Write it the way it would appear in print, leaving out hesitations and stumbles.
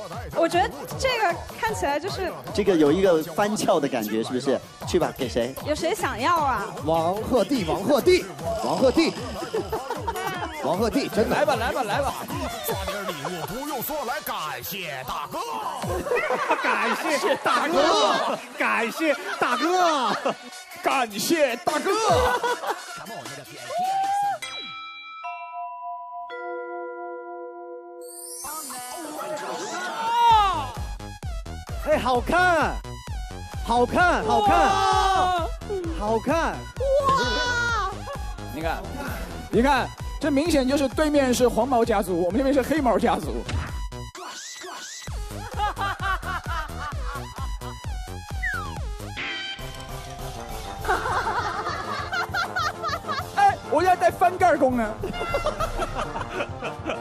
我觉得这个看起来就是这个有一个翻翘的感觉，是不是？去吧，给谁？ 有谁想要啊？ 王鹤棣，王鹤棣，王鹤棣，王鹤棣，真的！ 来吧，来吧，来吧！ 刷点礼物不用说，来感谢大哥， 感谢大哥，感谢大哥， 感谢大哥。 哎，好看，好看，好看，好看！ 哇！ 你看，你看，这明显就是对面是黄毛家族，我们这边是黑毛家族。哎，我现在在翻盖功呢。